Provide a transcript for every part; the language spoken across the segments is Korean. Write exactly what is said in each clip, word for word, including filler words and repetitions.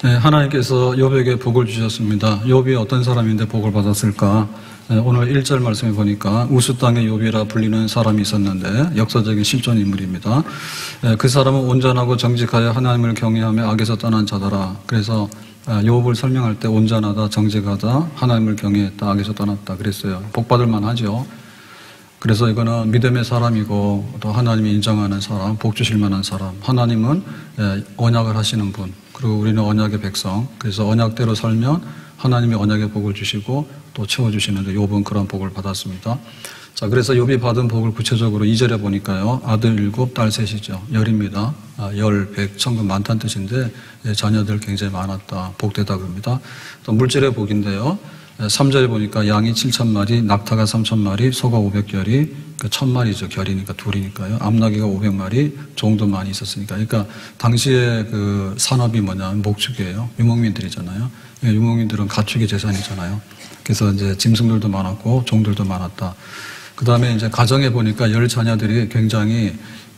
네, 하나님께서 욥에게 복을 주셨습니다. 욥이 어떤 사람인데 복을 받았을까? 네, 오늘 일 절 말씀에 보니까 우스 땅의 욥이라 불리는 사람이 있었는데 역사적인 실존 인물입니다. 네, 그 사람은 온전하고 정직하여 하나님을 경외하며 악에서 떠난 자더라. 그래서 욥을 설명할 때 온전하다, 정직하다, 하나님을 경외했다, 악에서 떠났다 그랬어요. 복 받을 만하죠. 그래서 이거는 믿음의 사람이고 또 하나님이 인정하는 사람, 복 주실 만한 사람. 하나님은 언약을 하시는 분, 그리고 우리는 언약의 백성. 그래서 언약대로 살면 하나님이 언약의 복을 주시고 또 채워주시는데 욥은 그런 복을 받았습니다. 자, 그래서 욥이 받은 복을 구체적으로 이 절에 보니까요. 아들 일곱, 딸 셋이죠. 열입니다. 아, 열, 백, 천금 많다는 뜻인데 자녀들 굉장히 많았다. 복되다 그럽니다. 또 물질의 복인데요. 삼 절에 보니까 양이 칠천 마리, 낙타가 삼천 마리, 소가 오백 결이, 그 천 마리죠. 결이니까 둘이니까요. 암나귀가 오백 마리, 종도 많이 있었으니까. 그러니까 당시에 그 산업이 뭐냐면 목축이에요. 유목민들이잖아요. 유목민들은 가축이 재산이잖아요. 그래서 이제 짐승들도 많았고 종들도 많았다. 그 다음에 이제 가정에 보니까 열 자녀들이 굉장히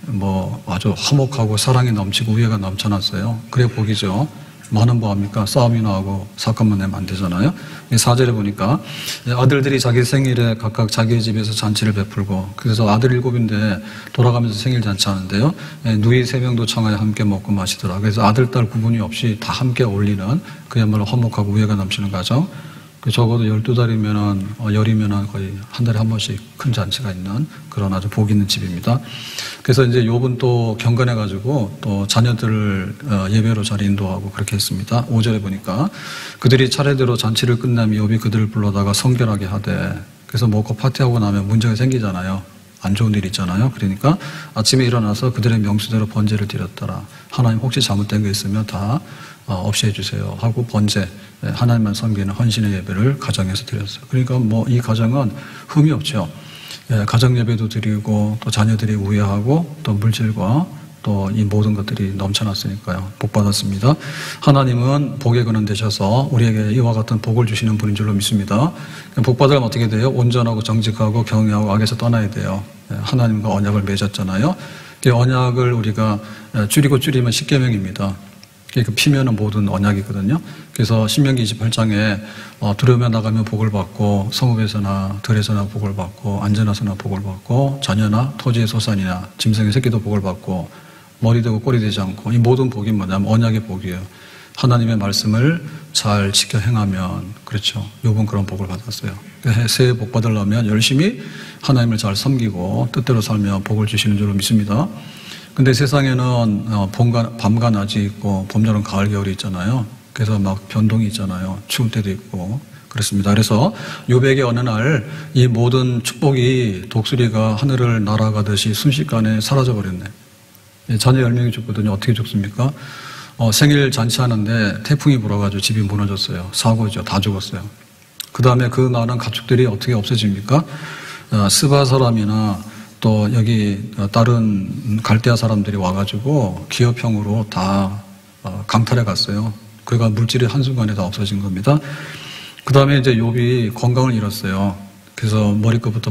뭐 아주 화목하고 사랑이 넘치고 우애가 넘쳐났어요. 그래 복이죠. 많은 뭐합니까? 싸움이 나고 사건만 내면 안 되잖아요. 사 절에 보니까 아들들이 자기 생일에 각각 자기 집에서 잔치를 베풀고, 그래서 아들 일곱인데 돌아가면서 생일 잔치 하는데요. 누이 세 명도 청하여 함께 먹고 마시더라. 그래서 아들, 딸 구분이 없이 다 함께 어울리는 그야말로 화목하고 우애가 넘치는 가정. 적어도 열두 달이면은, 어, 열이면은 거의 한 달에 한 번씩 큰 잔치가 있는 그런 아주 복 있는 집입니다. 그래서 이제 욥은 또 경건해가지고 또 자녀들을 어, 예배로 잘 인도하고 그렇게 했습니다. 오 절에 보니까 그들이 차례대로 잔치를 끝나면 욥이 그들을 불러다가 성결하게 하되, 그래서 먹고 파티하고 나면 문제가 생기잖아요. 안 좋은 일 있잖아요. 그러니까 아침에 일어나서 그들의 명수대로 번제를 드렸더라. 하나님 혹시 잘못된 게 있으면 다 없이 해주세요 하고 번제, 하나님만 섬기는 헌신의 예배를 가정에서 드렸어요. 그러니까 뭐 이 가정은 흠이 없죠. 가정 예배도 드리고 또 자녀들이 우애하고 또 물질과 또 이 모든 것들이 넘쳐났으니까요. 복 받았습니다. 하나님은 복의 근원 되셔서 우리에게 이와 같은 복을 주시는 분인 줄로 믿습니다. 복 받으면 어떻게 돼요? 온전하고 정직하고 경외하고 악에서 떠나야 돼요. 하나님과 언약을 맺었잖아요. 언약을 우리가 줄이고 줄이면 십계명입니다. 그 피면은 모든 언약이거든요. 그래서 신명기 이십팔 장에 어, 들으며 나가면 복을 받고 성읍에서나 들에서나 복을 받고 안전하서나 복을 받고 자녀나 토지의 소산이나 짐승의 새끼도 복을 받고 머리 되고 꼬리 되지 않고, 이 모든 복이 뭐냐면 언약의 복이에요. 하나님의 말씀을 잘 지켜 행하면, 그렇죠. 욥은 그런 복을 받았어요. 새해 복 받으려면 열심히 하나님을 잘 섬기고 뜻대로 살면 복을 주시는 줄로 믿습니다. 근데 세상에는 봄과, 밤과 낮이 있고 봄, 여름, 가을, 겨울이 있잖아요. 그래서 막 변동이 있잖아요. 추울 때도 있고 그렇습니다. 그래서 욥에게 어느 날 이 모든 축복이 독수리가 하늘을 날아가듯이 순식간에 사라져버렸네. 자녀 열 명이 죽거든요. 어떻게 죽습니까? 어, 생일 잔치하는데 태풍이 불어가지고 집이 무너졌어요. 사고죠. 다 죽었어요. 그 다음에 그 많은 가축들이 어떻게 없어집니까? 어, 스바 사람이나 또 여기 다른 갈대아 사람들이 와가지고 기업형으로 다 강탈해 갔어요. 그러니까 물질이 한순간에 다 없어진 겁니다. 그 다음에 이제 욥이 건강을 잃었어요. 그래서 머리끝부터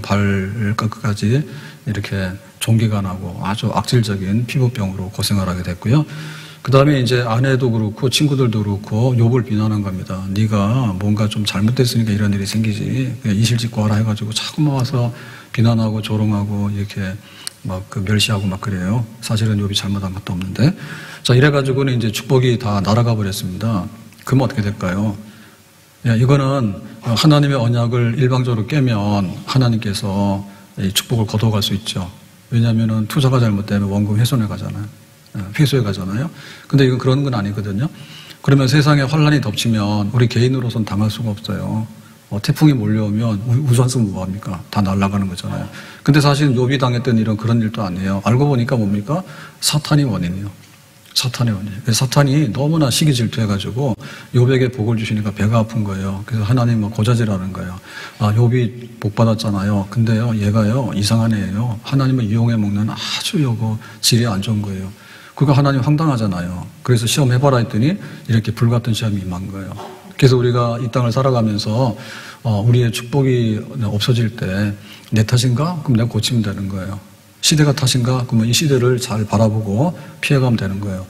발끝까지 이렇게 종기가 나고 아주 악질적인 피부병으로 고생을 하게 됐고요. 그 다음에 이제 아내도 그렇고 친구들도 그렇고 욥을 비난한 겁니다. 네가 뭔가 좀 잘못됐으니까 이런 일이 생기지. 이실직고 하라 해가지고 자꾸만 와서 비난하고 조롱하고 이렇게 막 그 멸시하고 막 그래요. 사실은 욥이 잘못한 것도 없는데. 자, 이래가지고는 이제 축복이 다 날아가 버렸습니다. 그러면 어떻게 될까요? 야, 이거는 하나님의 언약을 일방적으로 깨면 하나님께서 이 축복을 거둬갈 수 있죠. 왜냐하면은 투자가 잘못되면 원금 훼손해 가잖아요. 회수해 가잖아요. 근데 이건 그런 건 아니거든요. 그러면 세상에 환란이 덮치면 우리 개인으로서는 당할 수가 없어요. 어, 태풍이 몰려오면 우산 쓰면 뭐합니까? 다 날아가는 거잖아요. 근데 사실 욥이 당했던 일은 그런 일도 아니에요. 알고 보니까 뭡니까? 사탄이 원인이에요. 사탄의 원인. 사탄이 너무나 시기 질투해가지고 욥에게 복을 주시니까 배가 아픈 거예요. 그래서 하나님은 고자질하는 거예요. 아, 욥이 복 받았잖아요. 근데요, 얘가요 이상한 애예요. 하나님을 이용해 먹는 아주 요거 질이 안 좋은 거예요. 그거 하나님 황당하잖아요. 그래서 시험 해봐라 했더니 이렇게 불같은 시험이 임한 거예요. 그래서 우리가 이 땅을 살아가면서 어, 우리의 축복이 없어질 때 내 탓인가? 그럼 내가 고치면 되는 거예요. 시대가 탓인가? 그러면 이 시대를 잘 바라보고 피해가면 되는 거예요.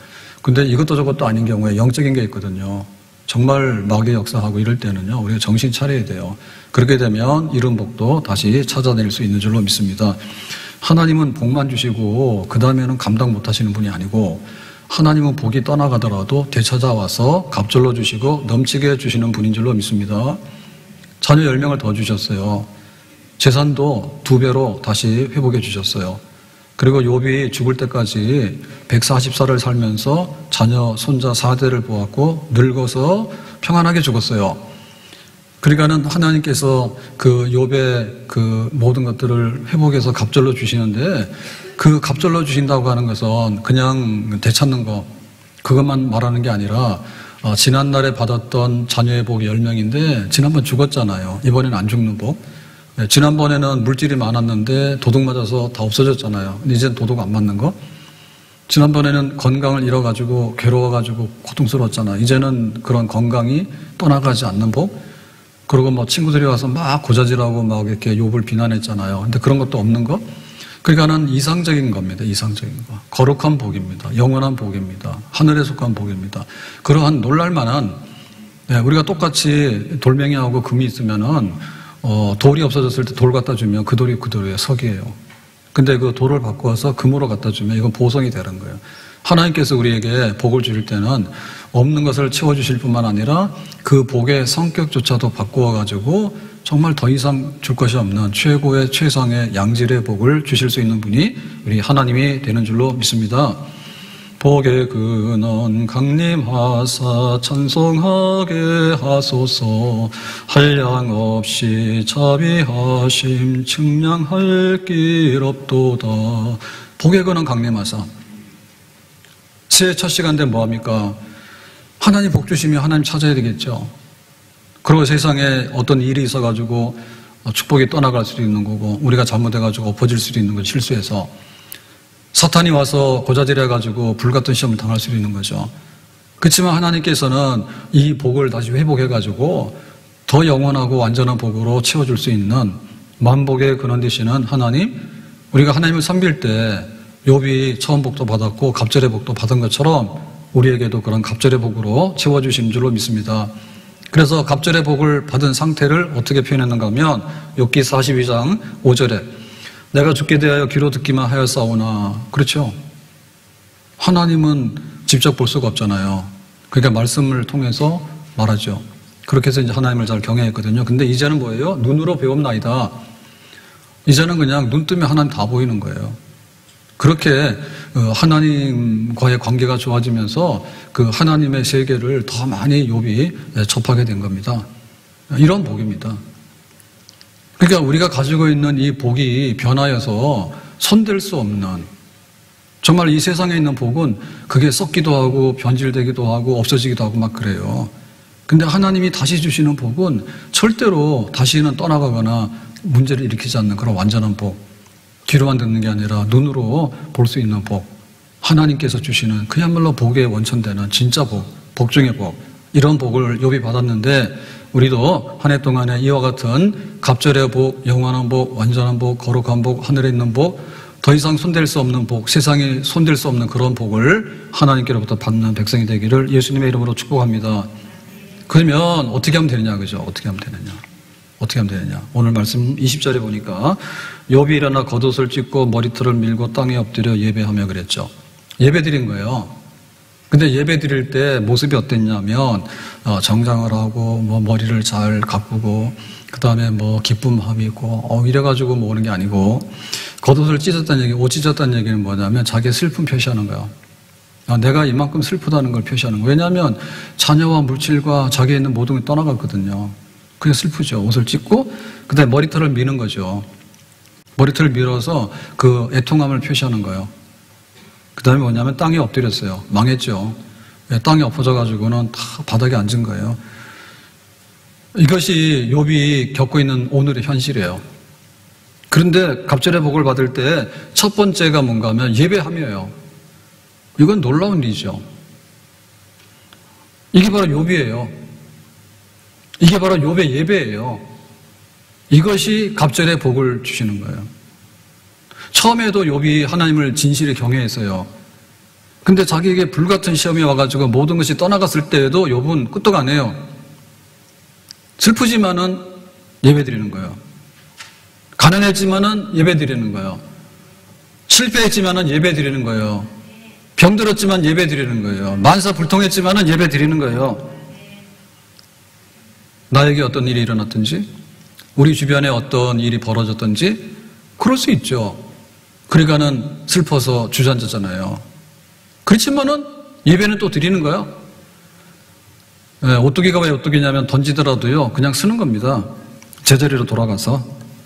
근데 이것도 저것도 아닌 경우에 영적인 게 있거든요. 정말 마귀의 역사하고 이럴 때는요, 우리가 정신 차려야 돼요. 그렇게 되면 이런 복도 다시 찾아낼 수 있는 줄로 믿습니다. 하나님은 복만 주시고 그 다음에는 감당 못하시는 분이 아니고, 하나님은 복이 떠나가더라도 되찾아와서 갑절로 주시고 넘치게 주시는 분인 줄로 믿습니다. 자녀 열 명을 더 주셨어요. 재산도 두 배로 다시 회복해 주셨어요. 그리고 욥이 죽을 때까지 백사십 살을 살면서 자녀, 손자 사 대를 보았고 늙어서 평안하게 죽었어요. 그러니까는 하나님께서 그 욥의 그 모든 것들을 회복해서 갑절로 주시는데, 그 갑절로 주신다고 하는 것은 그냥 되찾는 거, 그것만 말하는 게 아니라 어, 지난날에 받았던 자녀의 복이 열 명인데 지난번 죽었잖아요. 이번에는 안 죽는 복. 네, 지난번에는 물질이 많았는데 도둑 맞아서 다 없어졌잖아요. 근데 이제는 도둑 안 맞는 거. 지난번에는 건강을 잃어가지고 괴로워가지고 고통스러웠잖아요. 이제는 그런 건강이 떠나가지 않는 복. 그리고 뭐 친구들이 와서 막 고자질하고 막 이렇게 욥을 비난했잖아요. 근데 그런 것도 없는 거. 그러니까는 이상적인 겁니다. 이상적인 거. 거룩한 복입니다. 영원한 복입니다. 하늘에 속한 복입니다. 그러한 놀랄만한, 네, 우리가 똑같이 돌멩이하고 금이 있으면은 어, 돌이 없어졌을 때 돌 갖다 주면 그 돌이 그 돌이에요. 석이에요. 근데 그 돌을 바꾸어서 금으로 갖다 주면 이건 보성이 되는 거예요. 하나님께서 우리에게 복을 주실 때는 없는 것을 채워주실 뿐만 아니라 그 복의 성격조차도 바꾸어가지고 정말 더 이상 줄 것이 없는 최고의 최상의 양질의 복을 주실 수 있는 분이 우리 하나님이 되는 줄로 믿습니다. 복의 근원 강림하사 찬송하게 하소서. 한량없이 자비하심 측량할 길 없도다. 복의 근원 강림하사. 새해 첫 시간대 뭐합니까? 하나님 복 주시면 하나님 찾아야 되겠죠. 그리고 세상에 어떤 일이 있어가지고 축복이 떠나갈 수도 있는 거고, 우리가 잘못해가지고 엎어질 수도 있는 거죠. 실수해서. 사탄이 와서 고자질해가지고 불같은 시험을 당할 수도 있는 거죠. 그렇지만 하나님께서는 이 복을 다시 회복해가지고 더 영원하고 완전한 복으로 채워줄 수 있는 만복의 근원 되시는 하나님, 우리가 하나님을 섬길 때 욥이 처음 복도 받았고 갑절의 복도 받은 것처럼 우리에게도 그런 갑절의 복으로 채워주신 줄로 믿습니다. 그래서 갑절의 복을 받은 상태를 어떻게 표현했는가 하면 욥기 사십이 장 오 절에 내가 죽게 대하여 귀로 듣기만 하였사오나. 그렇죠. 하나님은 직접 볼 수가 없잖아요. 그러니까 말씀을 통해서 말하죠. 그렇게 해서 이제 하나님을 잘 경외했거든요. 근데 이제는 뭐예요? 눈으로 배움나이다. 이제는 그냥 눈 뜨면 하나님 다 보이는 거예요. 그렇게 하나님과의 관계가 좋아지면서 그 하나님의 세계를 더 많이 욥이 접하게 된 겁니다. 이런 복입니다. 그러니까 우리가 가지고 있는 이 복이 변하여서 손댈 수 없는, 정말 이 세상에 있는 복은 그게 썩기도 하고 변질되기도 하고 없어지기도 하고 막 그래요. 근데 하나님이 다시 주시는 복은 절대로 다시는 떠나가거나 문제를 일으키지 않는 그런 완전한 복. 귀로만 듣는 게 아니라 눈으로 볼 수 있는 복. 하나님께서 주시는 그야말로 복의 원천되는 진짜 복, 복 중의 복. 이런 복을 욥이 받았는데 우리도 한 해 동안에 이와 같은 갑절의 복, 영원한 복, 완전한 복, 거룩한 복, 하늘에 있는 복, 더 이상 손댈 수 없는 복, 세상에 손댈 수 없는 그런 복을 하나님께로부터 받는 백성이 되기를 예수님의 이름으로 축복합니다. 그러면 어떻게 하면 되느냐, 그죠? 어떻게 하면 되느냐? 어떻게 하면 되느냐? 오늘 말씀 이십 절에 보니까 욥이 일어나 겉옷을 찢고 머리털을 밀고 땅에 엎드려 예배하며 그랬죠. 예배 드린 거예요. 근데 예배 드릴 때 모습이 어땠냐면 어, 정장을 하고 뭐 머리를 잘 가꾸고 그 다음에 뭐 기쁨함이고 어, 이래가지고 뭐 오는 게 아니고, 겉옷을 찢었다는 얘기, 옷 찢었다는 얘기는 뭐냐면 자기의 슬픔 표시하는 거예요. 아, 내가 이만큼 슬프다는 걸 표시하는 거예요. 왜냐하면 자녀와 물질과 자기에 있는 모든 게 떠나갔거든요. 그게 슬프죠. 옷을 찢고 그 다음에 머리털을 미는 거죠. 머리털을 밀어서 그 애통함을 표시하는 거예요. 그 다음에 뭐냐면 땅에 엎드렸어요. 망했죠. 땅에 엎어져가지고는 다 바닥에 앉은 거예요. 이것이 욥이 겪고 있는 오늘의 현실이에요. 그런데 갑절의 복을 받을 때 첫 번째가 뭔가 하면 예배하며요. 이건 놀라운 일이죠. 이게 바로 욥이에요. 이게 바로 욥의 예배예요. 이것이 갑절의 복을 주시는 거예요. 처음에도 욥이 하나님을 진실히 경외했어요. 근데 자기에게 불같은 시험이 와가지고 모든 것이 떠나갔을 때에도 욥은 끄떡 안 해요. 슬프지만은 예배 드리는 거예요. 가난했지만은 예배 드리는 거예요. 실패했지만은 예배 드리는 거예요. 병들었지만 예배 드리는 거예요. 만사 불통했지만은 예배 드리는 거예요. 나에게 어떤 일이 일어났든지, 우리 주변에 어떤 일이 벌어졌든지, 그럴 수 있죠. 그러니까는 슬퍼서 주저앉았잖아요. 그렇지만은 예배는 또 드리는 거예요. 네, 오뚜기가 왜 오뚜기냐면 던지더라도요, 그냥 쓰는 겁니다. 제자리로 돌아가서.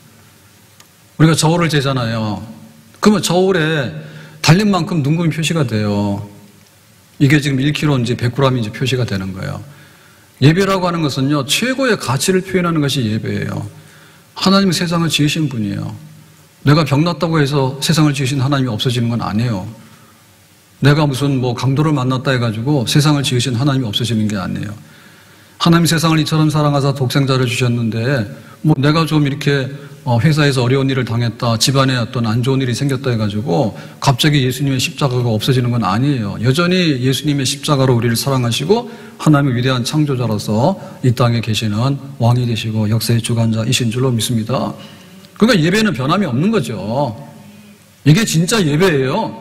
우리가 저울을 재잖아요. 그러면 저울에 달린 만큼 눈금이 표시가 돼요. 이게 지금 일 킬로그램인지 백 그램인지 표시가 되는 거예요. 예배라고 하는 것은요, 최고의 가치를 표현하는 것이 예배예요. 하나님은 세상을 지으신 분이에요. 내가 병났다고 해서 세상을 지으신 하나님이 없어지는 건 아니에요. 내가 무슨 뭐 강도를 만났다 해가지고 세상을 지으신 하나님이 없어지는 게 아니에요. 하나님 세상을 이처럼 사랑하사 독생자를 주셨는데, 뭐 내가 좀 이렇게 회사에서 어려운 일을 당했다, 집안에 어떤 안 좋은 일이 생겼다 해가지고 갑자기 예수님의 십자가가 없어지는 건 아니에요. 여전히 예수님의 십자가로 우리를 사랑하시고 하나님의 위대한 창조자로서 이 땅에 계시는 왕이 되시고 역사의 주관자이신 줄로 믿습니다. 그러니까 예배는 변함이 없는 거죠. 이게 진짜 예배예요.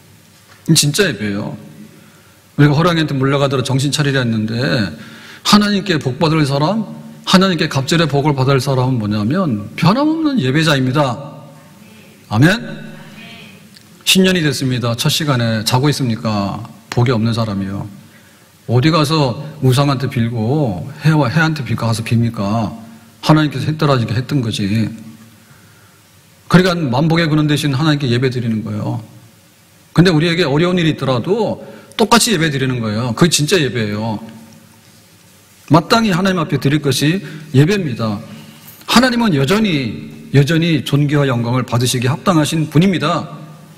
진짜 예배예요. 우리가 호랑이한테 물려가더라 정신 차리려 했는데, 하나님께 복 받을 사람, 하나님께 갑절의 복을 받을 사람은 뭐냐면 변함없는 예배자입니다. 아멘? 신년이 됐습니다. 첫 시간에 자고 있습니까? 복이 없는 사람이요. 어디 가서 우상한테 빌고 해와 해한테 빌고 가서 빕니까? 하나님께서 해 떨어지게 했던 거지. 그러니까 만복의 근원 대신 하나님께 예배 드리는 거예요. 근데 우리에게 어려운 일이 있더라도 똑같이 예배 드리는 거예요. 그게 진짜 예배예요. 마땅히 하나님 앞에 드릴 것이 예배입니다. 하나님은 여전히 여전히 존귀와 영광을 받으시기에 합당하신 분입니다.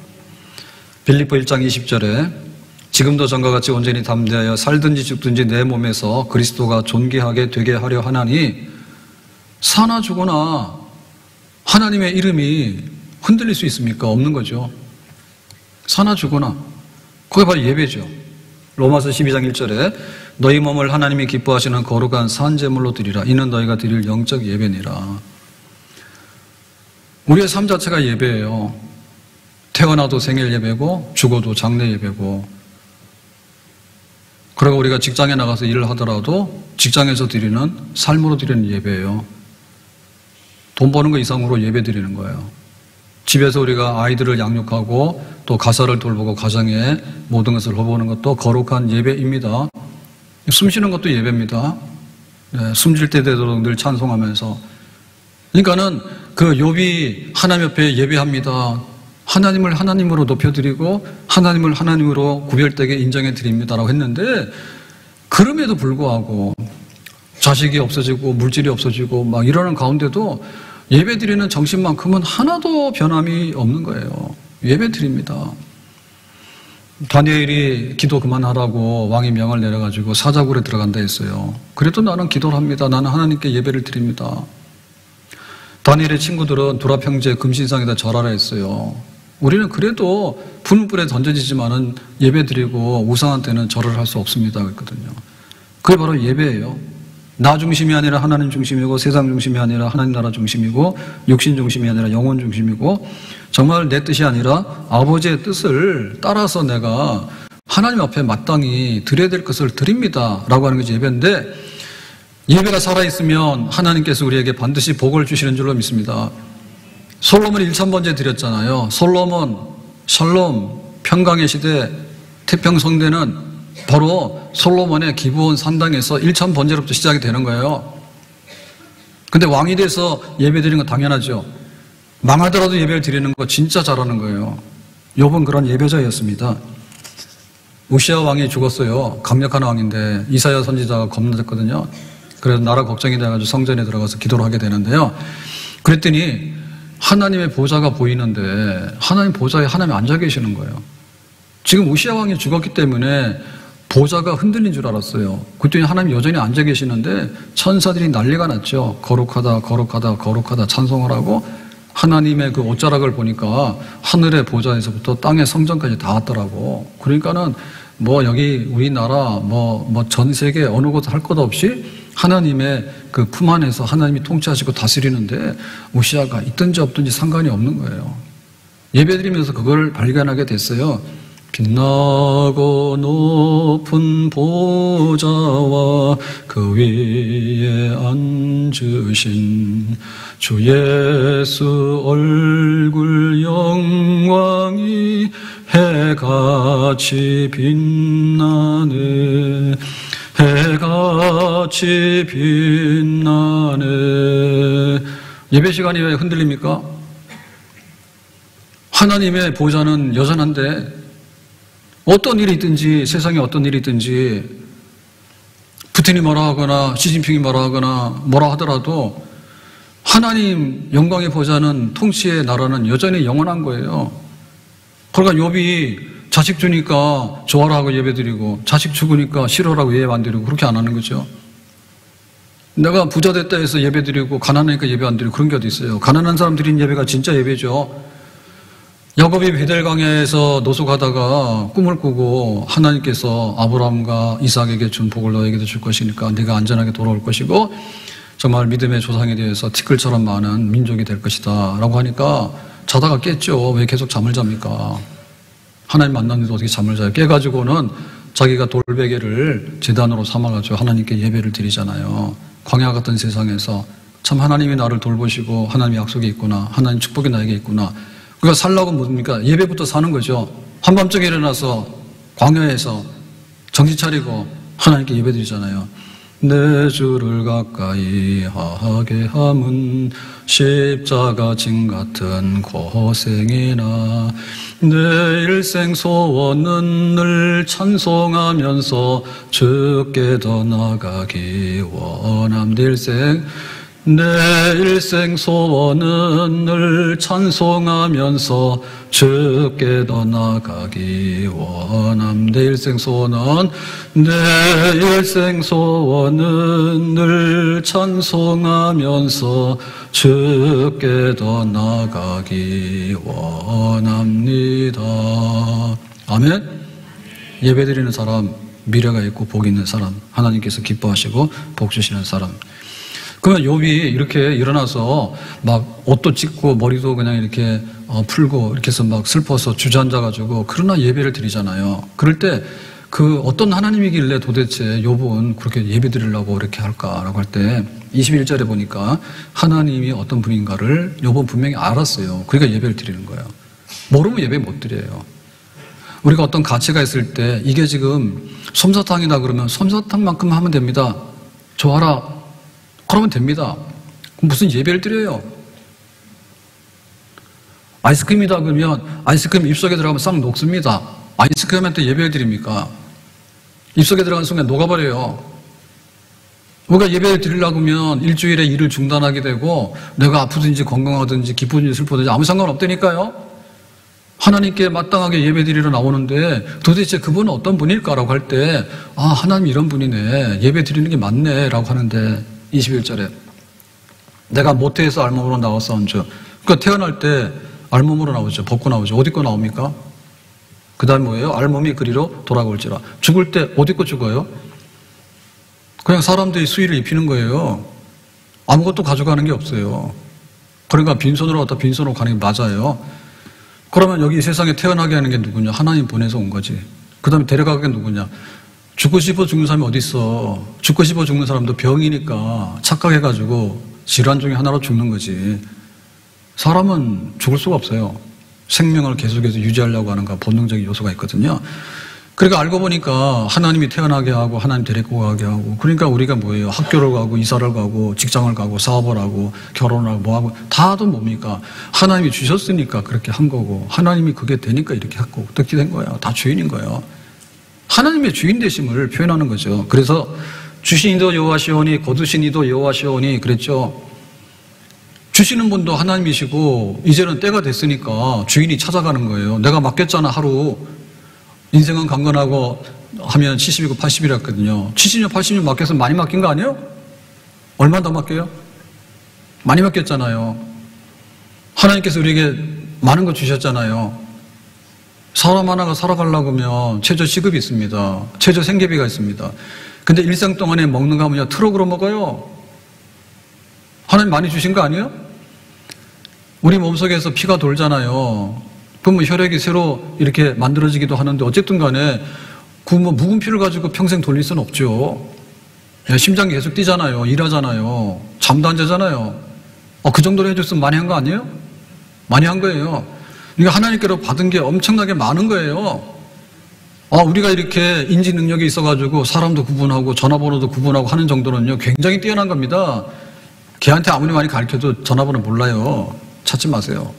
빌립보 일 장 이십 절에 지금도 전과 같이 온전히 담대하여 살든지 죽든지 내 몸에서 그리스도가 존귀하게 되게 하려 하나니, 사나 죽거나 하나님의 이름이 흔들릴 수 있습니까? 없는 거죠. 사나 죽거나. 그게 바로 예배죠. 로마서 십이 장 일 절에 너희 몸을 하나님이 기뻐하시는 거룩한 산제물로 드리라. 이는 너희가 드릴 영적 예배니라. 우리의 삶 자체가 예배예요. 태어나도 생일 예배고 죽어도 장례 예배고, 그리고 우리가 직장에 나가서 일을 하더라도 직장에서 드리는 삶으로 드리는 예배예요. 돈 버는 거 이상으로 예배 드리는 거예요. 집에서 우리가 아이들을 양육하고 또 가사를 돌보고 가정의 모든 것을 돌보는 것도 거룩한 예배입니다. 숨 쉬는 것도 예배입니다. 네, 숨쉴 때도 늘 찬송하면서. 그러니까는 그 욥이 하나님 옆에 예배합니다. 하나님을 하나님으로 높여드리고 하나님을 하나님으로 구별되게 인정해 드립니다라고 했는데, 그럼에도 불구하고 자식이 없어지고 물질이 없어지고 막 이러는 가운데도 예배 드리는 정신만큼은 하나도 변함이 없는 거예요. 예배 드립니다. 다니엘이 기도 그만하라고 왕이 명을 내려가지고 사자굴에 들어간다 했어요. 그래도 나는 기도를 합니다. 나는 하나님께 예배를 드립니다. 다니엘의 친구들은 두랍 형제 금신상에다 절하라 했어요. 우리는 그래도 분불에 던져지지만은 예배 드리고 우상한테는 절을 할 수 없습니다 그랬거든요. 그게 바로 예배예요. 나 중심이 아니라 하나님 중심이고, 세상 중심이 아니라 하나님 나라 중심이고, 육신 중심이 아니라 영혼 중심이고, 정말 내 뜻이 아니라 아버지의 뜻을 따라서 내가 하나님 앞에 마땅히 드려야 될 것을 드립니다 라고 하는 것이 예배인데, 예배가 살아있으면 하나님께서 우리에게 반드시 복을 주시는 줄로 믿습니다. 솔로몬이 천만 번제 드렸잖아요. 솔로몬, 샬롬, 평강의 시대, 태평성대는 바로 솔로몬의 기브온 산당에서 천 번제로부터 시작이 되는 거예요. 근데 왕이 돼서 예배 드리는 건 당연하죠. 망하더라도 예배를 드리는 거 진짜 잘하는 거예요. 욥은 그런 예배자였습니다. 우시아 왕이 죽었어요. 강력한 왕인데 이사야 선지자가 겁났거든요. 그래서 나라 걱정이 돼가지고 성전에 들어가서 기도를 하게 되는데요. 그랬더니 하나님의 보좌가 보이는데 하나님 보좌에 하나님이 앉아 계시는 거예요. 지금 우시아 왕이 죽었기 때문에 보좌가 흔들린 줄 알았어요. 그랬더니 하나님 여전히 앉아 계시는데 천사들이 난리가 났죠. 거룩하다 거룩하다 거룩하다 찬송을 하고 하나님의 그 옷자락을 보니까 하늘의 보좌에서부터 땅의 성전까지 다 왔더라고. 그러니까는 뭐 여기 우리나라 뭐 뭐 전 세계 어느 곳 할 것 없이 하나님의 그 품 안에서 하나님이 통치하시고 다스리는데 우시아가 있든지 없든지 상관이 없는 거예요. 예배드리면서 그걸 발견하게 됐어요. 빛나고 높은 보좌와 그 위에 앉으신 주 예수 얼굴 영광이 해같이 빛나네. 해같이 빛나네. 예배 시간이 왜 흔들립니까? 하나님의 보좌는 여전한데 어떤 일이 있든지, 세상에 어떤 일이 있든지, 푸틴이 뭐라 하거나 시진핑이 뭐라 하거나 뭐라 하더라도 하나님 영광의 보좌는, 통치의 나라는 여전히 영원한 거예요. 그러니까 욥이 자식 주니까 좋아라 하고 예배드리고, 자식 죽으니까 싫어라고 예배 안 드리고, 그렇게 안 하는 거죠. 내가 부자 됐다 해서 예배드리고 가난하니까 예배 안 드리고 그런 게 어디 있어요. 가난한 사람 드린 예배가 진짜 예배죠. 야곱이 베델강에서 노숙하다가 꿈을 꾸고 하나님께서 아브라함과 이삭에게 준 복을 너에게도 줄 것이니까 네가 안전하게 돌아올 것이고 정말 믿음의 조상에 대해서 티끌처럼 많은 민족이 될 것이다 라고 하니까 자다가 깼죠. 왜 계속 잠을 잡니까? 하나님 만났는데 어떻게 잠을 자요? 깨가지고는 자기가 돌베개를 제단으로 삼아가지고 하나님께 예배를 드리잖아요. 광야 같은 세상에서 참 하나님이 나를 돌보시고 하나님의 약속이 있구나, 하나님 축복이 나에게 있구나. 그러니까 살라고 뭡니까? 예배부터 사는 거죠. 한밤중에 일어나서 광야에서 정신 차리고 하나님께 예배드리잖아요. 내 주를 가까이 하게 함은 십자가 짐 같은 고생이나 내 일생 소원은 늘 찬송하면서 주께 더 나가기 원함. 내 일생 내 일생 소원은 늘 찬송하면서 주께 더 나가기 원함. 내 일생 소원은 내 일생 소원은 늘 찬송하면서 주께 더 나가기 원합니다. 아멘. 예배드리는 사람, 미래가 있고 복이 있는 사람, 하나님께서 기뻐하시고 복 주시는 사람. 그러면 욥이 이렇게 일어나서 막 옷도 찢고 머리도 그냥 이렇게 어 풀고 이렇게 해서 막 슬퍼서 주저앉아가지고 그러나 예배를 드리잖아요. 그럴 때 그 어떤 하나님이길래 도대체 욥은 그렇게 예배 드리려고 이렇게 할까라고 할 때 이십일 절에 보니까 하나님이 어떤 분인가를 욥은 분명히 알았어요. 그러니까 예배를 드리는 거예요. 모르면 예배 못 드려요. 우리가 어떤 가치가 있을 때 이게 지금 솜사탕이다 그러면 솜사탕만큼 하면 됩니다. 좋아라. 그러면 됩니다. 그럼 무슨 예배를 드려요? 아이스크림이다 그러면 아이스크림 입속에 들어가면 싹 녹습니다. 아이스크림한테 예배를 드립니까? 입속에 들어간 순간 녹아버려요. 우리가 예배를 드리려고 하면 일주일에 일을 중단하게 되고 내가 아프든지 건강하든지 기쁘든지 슬프든지 아무 상관없다니까요. 하나님께 마땅하게 예배 드리러 나오는데 도대체 그분은 어떤 분일까라고 할 때 아 하나님 이런 분이네, 예배 드리는 게 맞네 라고 하는데 이십일 절에 내가 모태에서 알몸으로 나왔사온즉, 그러니까 태어날 때 알몸으로 나오죠. 벗고 나오죠. 옷 입고 나옵니까? 그 다음 뭐예요? 알몸이 그리로 돌아올지라. 죽을 때 옷 입고 죽어요? 그냥 사람들이 수의를 입히는 거예요. 아무것도 가져가는 게 없어요. 그러니까 빈손으로 왔다 빈손으로 가는 게 맞아요. 그러면 여기 세상에 태어나게 하는 게 누구냐? 하나님 보내서 온 거지. 그 다음에 데려가게 누구냐? 죽고 싶어 죽는 사람이 어디 있어? 죽고 싶어 죽는 사람도 병이니까 착각해가지고 질환 중에 하나로 죽는 거지. 사람은 죽을 수가 없어요. 생명을 계속해서 유지하려고 하는 가 본능적인 요소가 있거든요. 그러니까 알고 보니까 하나님이 태어나게 하고 하나님 데리고 가게 하고, 그러니까 우리가 뭐예요? 학교를 가고 이사를 가고 직장을 가고 사업을 하고 결혼을 하고 뭐하고 다도 뭡니까? 하나님이 주셨으니까 그렇게 한 거고, 하나님이 그게 되니까 이렇게 했고 어떻게 된 거예요? 다 주인인 거예요. 하나님의 주인 되심을 표현하는 거죠. 그래서 주신 이도 여호와시오니 거두신 이도 여호와시오니 그랬죠. 주시는 분도 하나님이시고 이제는 때가 됐으니까 주인이 찾아가는 거예요. 내가 맡겼잖아 하루. 인생은 강건하고 하면 칠십이고 팔십이랬거든요. 칠십 년 팔십 년 맡겼으면 많이 맡긴 거 아니에요? 얼마 더 맡겨요? 많이 맡겼잖아요. 하나님께서 우리에게 많은 거 주셨잖아요. 사람 하나가 살아가려고 하면 최저 시급이 있습니다. 최저 생계비가 있습니다. 근데 일생 동안에 먹는 거 하면요, 트럭으로 먹어요. 하나님 많이 주신 거 아니에요? 우리 몸속에서 피가 돌잖아요. 그러면 혈액이 새로 이렇게 만들어지기도 하는데 어쨌든 간에 그 뭐 묵은 피를 가지고 평생 돌릴 수는 없죠. 심장이 계속 뛰잖아요. 일하잖아요. 잠도 안 자잖아요. 어, 그 정도로 해줬으면 많이 한 거 아니에요? 많이 한 거예요. 그러니까 하나님께로 받은 게 엄청나게 많은 거예요. 아, 우리가 이렇게 인지 능력이 있어가지고 사람도 구분하고 전화번호도 구분하고 하는 정도는요, 굉장히 뛰어난 겁니다. 걔한테 아무리 많이 가르쳐도 전화번호 몰라요. 찾지 마세요.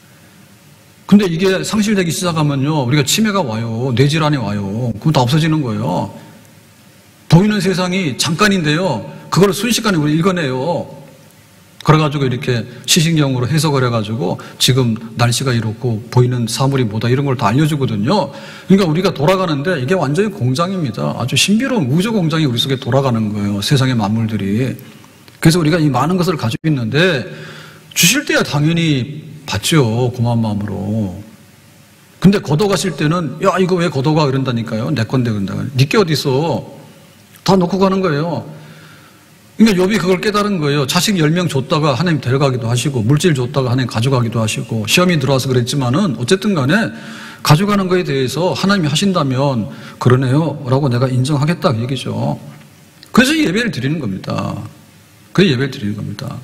근데 이게 상실되기 시작하면요, 우리가 치매가 와요. 뇌질환이 와요. 그럼 다 없어지는 거예요. 보이는 세상이 잠깐인데요, 그걸 순식간에 우리 읽어내요. 그래가지고 이렇게 시신경으로 해석을 해가지고 지금 날씨가 이렇고 보이는 사물이 뭐다 이런 걸 다 알려주거든요. 그러니까 우리가 돌아가는데 이게 완전히 공장입니다. 아주 신비로운 우주 공장이 우리 속에 돌아가는 거예요. 세상의 만물들이. 그래서 우리가 이 많은 것을 가지고 있는데 주실 때야 당연히 받죠. 고마운 마음으로. 근데 걷어가실 때는 야, 이거 왜 걷어가 그런다니까요. 내 건데 그런다. 니께 어디 있어. 다 놓고 가는 거예요. 그러니까 욥이 그걸 깨달은 거예요. 자식 열 명 줬다가 하나님 데려가기도 하시고, 물질 줬다가 하나님 가져가기도 하시고, 시험이 들어와서 그랬지만은 어쨌든 간에 가져가는 거에 대해서 하나님이 하신다면 그러네요 라고 내가 인정하겠다 그 얘기죠. 그래서 예배를 드리는 겁니다. 그래서 예배를 드리는 겁니다.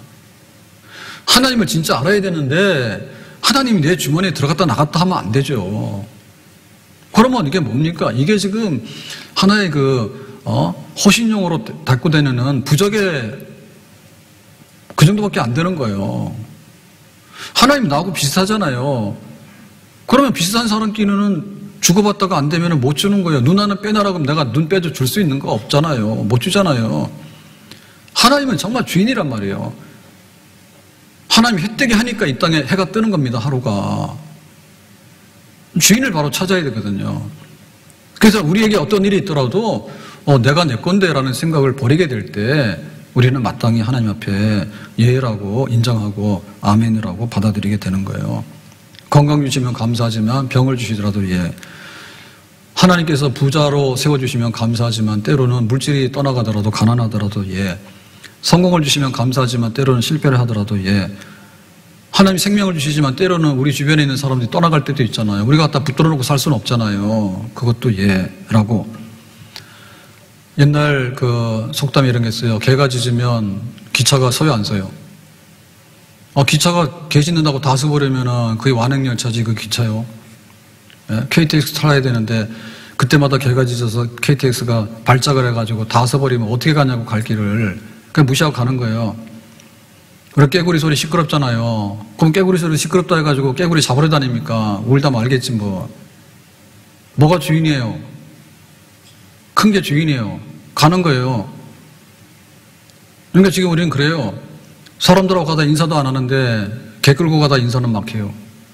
하나님을 진짜 알아야 되는데 하나님이 내 주머니에 들어갔다 나갔다 하면 안 되죠. 그러면 이게 뭡니까? 이게 지금 하나의 그 어? 호신용으로 닦고 다니는 부적의 그 정도밖에 안 되는 거예요. 하나님 나하고 비슷하잖아요. 그러면 비슷한 사람끼리는 주고받다가 안 되면 못 주는 거예요. 눈 하나 빼놔라 그러면 내가 눈 빼줘 줄 수 있는 거 없잖아요. 못 주잖아요. 하나님은 정말 주인이란 말이에요. 하나님이 혜택이 하니까 이 땅에 해가 뜨는 겁니다. 하루가. 주인을 바로 찾아야 되거든요. 그래서 우리에게 어떤 일이 있더라도 어, 내가 내 건데 라는 생각을 버리게 될 때 우리는 마땅히 하나님 앞에 예라고 인정하고 아멘이라고 받아들이게 되는 거예요. 건강 주시면 감사하지만 병을 주시더라도 예. 하나님께서 부자로 세워주시면 감사하지만 때로는 물질이 떠나가더라도 가난하더라도 예. 성공을 주시면 감사하지만 때로는 실패를 하더라도 예. 하나님이 생명을 주시지만 때로는 우리 주변에 있는 사람들이 떠나갈 때도 있잖아요. 우리가 갖다 붙들어 놓고 살 수는 없잖아요. 그것도 예라고. 옛날 그 속담이 이런 게 있어요. 개가 짖으면 기차가 서요 안 서요? 어, 기차가 개 짖는다고 다 서버리면은 그게 완행열차지 그 기차요. 예? 케이티엑스 타야 되는데 그때마다 개가 짖어서 케이티엑스가 발작을 해가지고 다 서버리면 어떻게 가냐고 갈 길을 그냥 무시하고 가는 거예요. 그리고 깨구리 소리 시끄럽잖아요. 그럼 깨구리 소리 시끄럽다 해가지고 깨구리 잡으러 다닙니까? 울다 말겠지 뭐. 뭐가 주인이에요? 큰 게 주인이에요. 가는 거예요. 그러니까 지금 우리는 그래요. 사람들하고 가다 인사도 안 하는데 개 끌고 가다 인사는 막 해요.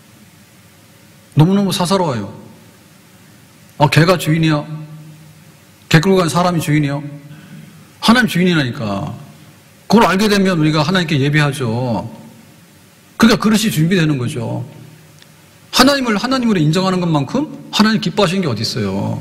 너무너무 사사로워요. 아, 개가 주인이야? 개 끌고 간 사람이 주인이야? 하나님 주인이라니까. 그걸 알게 되면 우리가 하나님께 예배하죠. 그러니까 그릇이 준비되는 거죠. 하나님을 하나님으로 인정하는 것만큼 하나님 기뻐하시는 게 어디 있어요.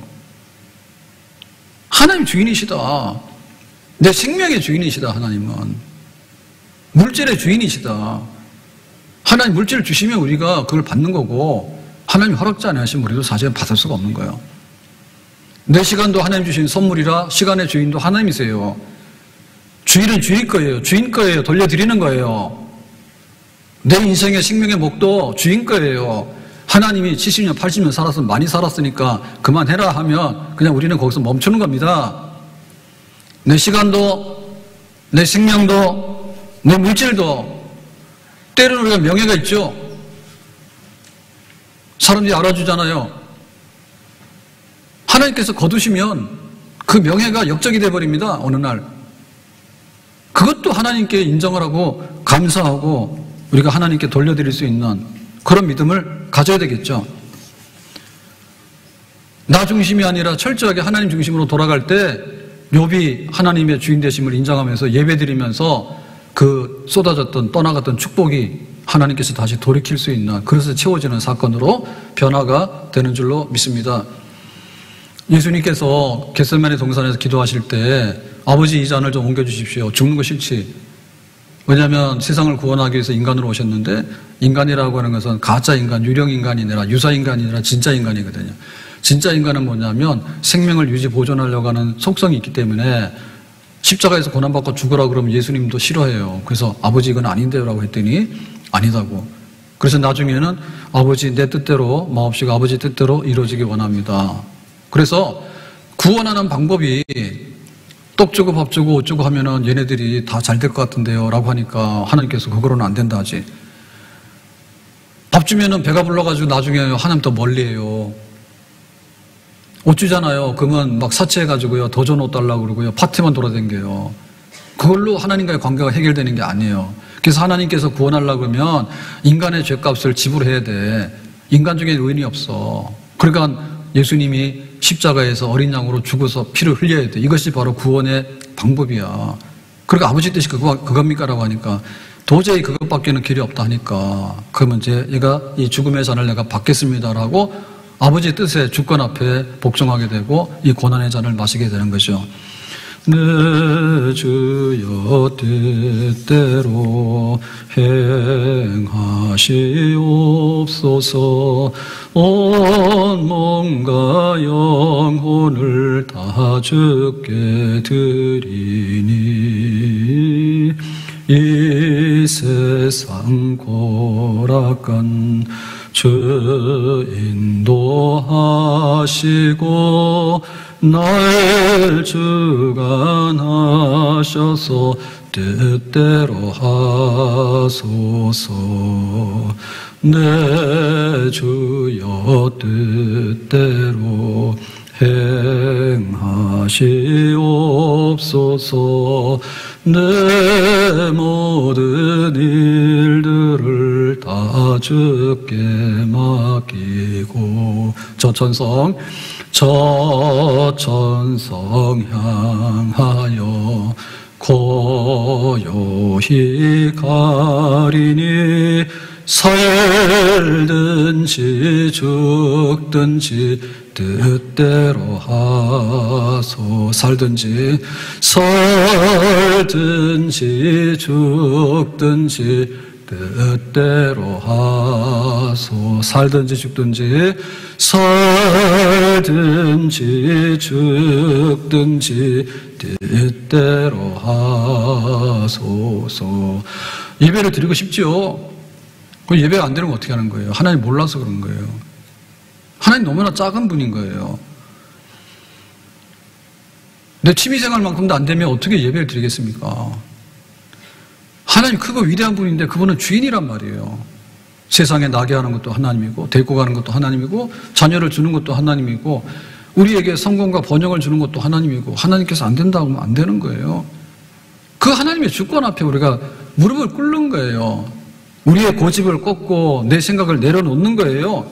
하나님 주인이시다. 내 생명의 주인이시다. 하나님은 물질의 주인이시다. 하나님 물질을 주시면 우리가 그걸 받는 거고 하나님 허락지 안 하시면 우리도 사실 받을 수가 없는 거예요. 내 시간도 하나님 주신 선물이라 시간의 주인도 하나님이세요. 주인은 주인 거예요. 주인 거예요. 돌려드리는 거예요. 내 인생의 생명의 목도 주인 거예요. 하나님이 칠십 년, 팔십 년 살아서 많이 살았으니까 그만해라 하면 그냥 우리는 거기서 멈추는 겁니다. 내 시간도, 내 생명도, 내 물질도 때로는 우리가 명예가 있죠. 사람들이 알아주잖아요. 하나님께서 거두시면 그 명예가 역적이 돼버립니다. 어느 날. 그것도 하나님께 인정을 하고 감사하고 우리가 하나님께 돌려드릴 수 있는 그런 믿음을 가져야 되겠죠. 나 중심이 아니라 철저하게 하나님 중심으로 돌아갈 때 욥이 하나님의 주인 되심을 인정하면서 예배드리면서 그 쏟아졌던 떠나갔던 축복이 하나님께서 다시 돌이킬 수 있는, 그래서 채워지는 사건으로 변화가 되는 줄로 믿습니다. 예수님께서 겟세마네 동산에서 기도하실 때 아버지 이 잔을 좀 옮겨주십시오. 죽는 거 싫지. 왜냐하면 세상을 구원하기 위해서 인간으로 오셨는데, 인간이라고 하는 것은 가짜 인간, 유령 인간이 아니라 유사 인간이 아니라 진짜 인간이거든요. 진짜 인간은 뭐냐면 생명을 유지 보존하려고 하는 속성이 있기 때문에 십자가에서 고난받고 죽으라고 그러면 예수님도 싫어해요. 그래서 아버지 이건 아닌데요 라고 했더니 아니다고. 그래서 나중에는 아버지 내 뜻대로 마옵시고 아버지 뜻대로 이루어지기 원합니다. 그래서 구원하는 방법이 떡 주고 밥 주고 옷 주고 하면은 얘네들이 다 잘 될 것 같은데요 라고 하니까 하나님께서 그거로는 안 된다 하지. 밥 주면은 배가 불러가지고 나중에 하나님 또 멀리해요. 옷 주잖아요. 그러면 막 사치해가지고요. 더 좋은 옷 달라고 그러고요. 파티만 돌아다녀요. 그걸로 하나님과의 관계가 해결되는 게 아니에요. 그래서 하나님께서 구원하려고 그러면 인간의 죄값을 지불해야 돼. 인간 중에 의인이 없어. 그러니까 예수님이 십자가에서 어린 양으로 죽어서 피를 흘려야 돼. 이것이 바로 구원의 방법이야. 그러니까 아버지 뜻이 그거, 그겁니까? 라고 하니까 도저히 그것밖에는 길이 없다 하니까 그러면 이제 얘가 이 죽음의 잔을 내가 받겠습니다라고 아버지 뜻에 주권 앞에 복종하게 되고 이 고난의 잔을 마시게 되는 거죠. 내 주여 뜻대로 행하시옵소서. 온 몸과 영혼을 다 주께 드리니 이 세상 고락한 주 인도하시고 날 주관하셔서 뜻대로 하소서. 내 주여 뜻대로 행하시옵소서. 내 모든 일들을 다 주께 맡기고 저천성 저천성 향하여 고요히 가리니 살든지 죽든지 뜻대로 하소. 살든지 살든지 죽든지 뜻대로 하소. 살든지 죽든지 살든지 죽든지 뜻대로 하소서. 예배를 드리고 싶지요. 그 예배가 안 되는 건 어떻게 하는 거예요? 하나님 몰라서 그런 거예요. 하나님 너무나 작은 분인 거예요. 내 취미생활만큼도 안 되면 어떻게 예배를 드리겠습니까? 하나님 크고 위대한 분인데 그분은 주인이란 말이에요. 세상에 나게 하는 것도 하나님이고 데리고 가는 것도 하나님이고 자녀를 주는 것도 하나님이고 우리에게 성공과 번영을 주는 것도 하나님이고 하나님께서 안 된다고 하면 안 되는 거예요. 그 하나님의 주권 앞에 우리가 무릎을 꿇는 거예요. 우리의 고집을 꺾고 내 생각을 내려놓는 거예요.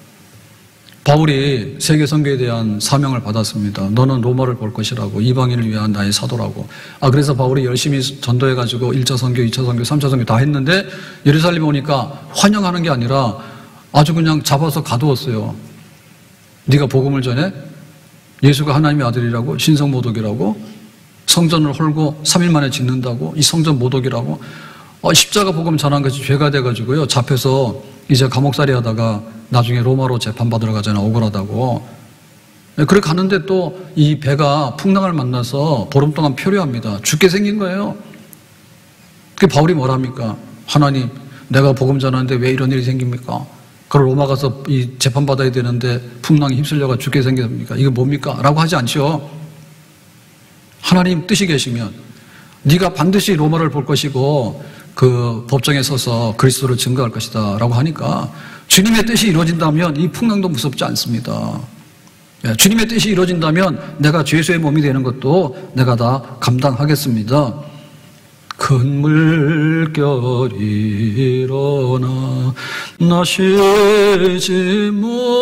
바울이 세계 선교에 대한 사명을 받았습니다. 너는 로마를 볼 것이라고, 이방인을 위한 나의 사도라고. 아 그래서 바울이 열심히 전도해가지고 일 차 선교, 이 차 선교, 삼 차 선교 다 했는데 예루살렘에 오니까 환영하는 게 아니라 아주 그냥 잡아서 가두었어요. 네가 복음을 전해? 예수가 하나님의 아들이라고? 신성 모독이라고? 성전을 헐고 삼 일 만에 짓는다고? 이 성전 모독이라고? 어, 십자가 복음 전한 것이 죄가 돼가지고요. 잡혀서 이제 감옥살이 하다가 나중에 로마로 재판받으러 가잖아요. 억울하다고. 그래 가는데 또 이 배가 풍랑을 만나서 보름 동안 표류합니다. 죽게 생긴 거예요. 그 바울이 뭐랍니까? 하나님, 내가 복음 전하는데 왜 이런 일이 생깁니까? 그럼 로마 가서 이 재판받아야 되는데 풍랑이 휩쓸려가 죽게 생깁니까? 이거 뭡니까? 라고 하지 않죠. 하나님 뜻이 계시면 네가 반드시 로마를 볼 것이고 그 법정에 서서 그리스도를 증거할 것이다 라고 하니까 주님의 뜻이 이루어진다면 이 풍랑도 무섭지 않습니다. 주님의 뜻이 이루어진다면 내가 죄수의 몸이 되는 것도 내가 다 감당하겠습니다. 큰 물결이 일어나 나 쉬지